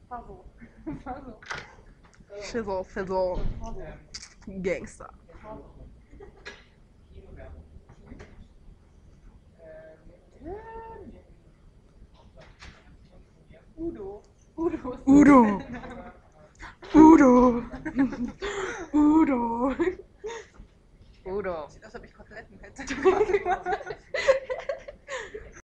Faso. Faso. Shizzle, Fizzle, Gangster. Udo. Udo. Udo. Udo. Udo. Udo. Sieht aus, als ob ich Koteletten hätte.